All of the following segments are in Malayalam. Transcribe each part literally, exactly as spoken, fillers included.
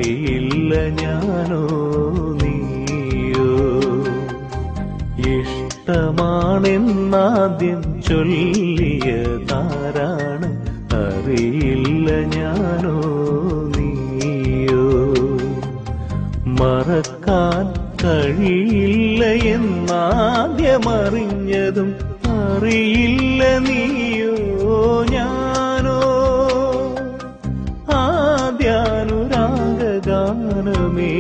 അറിയില്ല ഞാനോ നീയോ. ഇഷ്ടമാണെന്നാദ്യം ചൊല്ലിയതാരാണ്, അറിയില്ല ഞാനോ നീയോ. മറക്കാൻ കഴിയില്ല എന്നാദ്യമറിഞ്ഞതും അറിയില്ല നീയോ ഞാനോ. ആദ്യാനുരാഗഗാനമേ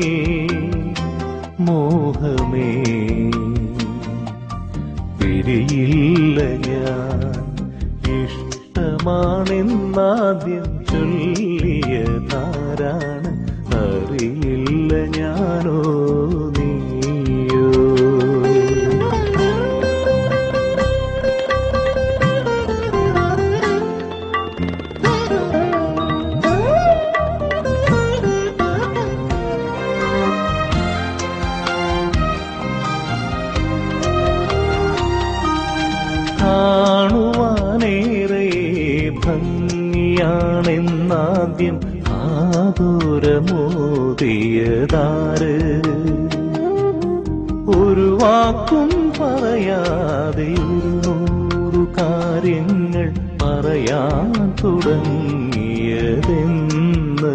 മോഹമേ പിരിയില്ല ഞാൻ. ഇഷ്ടമാണെന്നാദ്യം ചൊല്ലിയതാരാണ്, അറിയില്ല ഞാനോ നീയോ. കാണുവാനേറെ ഭംഗിയാണെന്നാദ്യം ആതുരമോദിയതാര്. ഒരു വാക്കും പറയാതെ ഒരു നൂറു കാര്യങ്ങൾ പറയാൻ തുടങ്ങിയതെന്ന്.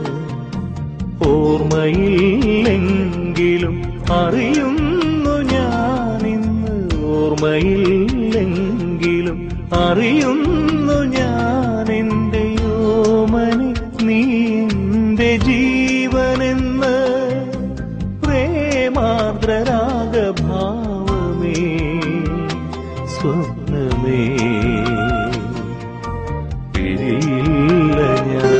ഓർമ്മയില്ലെങ്കിലും അറിയുന്നു ഞാനിന്ന്, ഓർമ്മയില്ലെങ്കിലും അറിയുന്നു ഞാനെന്റെ ഓമനെ നീ എന്റെ ജീവനെന്ന്. പ്രേമാർദ്രരാഗഭാവമേ സ്വപ്നമേ പിരിയില്ല ഞാൻ.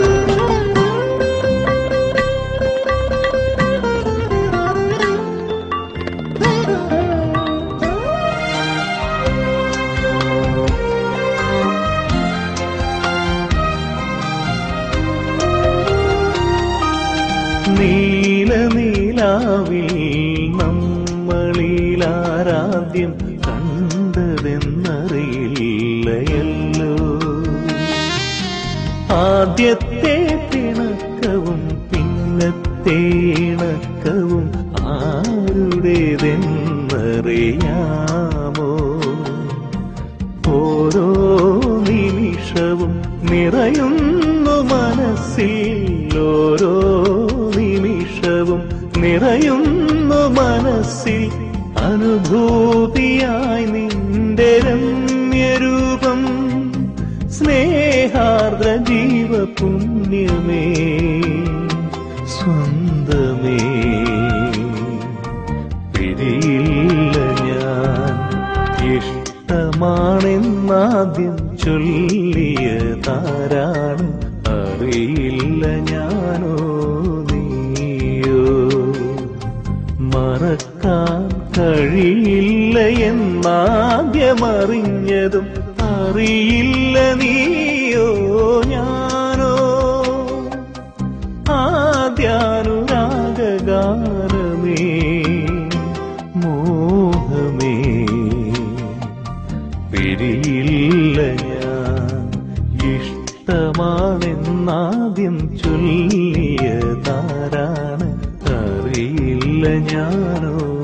നീലനീലാവിൽ നമ്മളിലാരാദ്യം കണ്ടതെന്നറിയില്ലയല്ലോ. ആദ്യത്തെ പിണക്കവും പിന്നത്തെ ഇണക്കവും ആരുടേതെന്നറിയാമോ. ഓരോ നിമിഷവും നിറയുന്നു മനസ്സിൽ, ഓരോ നിമിഷവും നിറയുന്നു മനസ്സിൽ. അനുഭൂതിയായി നിന്റെ രമ്യരൂപം, സ്നേഹാർദ്ര ജീവപുണ്യമേ സ്വന്തമേ പിരിയില്ല ഞാൻ. ഇഷ്ടമാണെന്നാദ്യം ചൊല്ലിയതാരാണ്, അറിയില്ല ഞാനോ നീയോ. മറക്കാൻ കഴിയില്ല എന്നാദ്യമറിഞ്ഞതും അറിയില്ല നീയോ ഞാനോ. ആദ്യാനുരാഗഗാനമേ മോഹമേ പിരിയില്ല ഞാൻ. ഇഷ്ടമാണെന്നാദ്യം ചൊല്ലിയതാരാണ്, അറിയില്ല ഞാനോ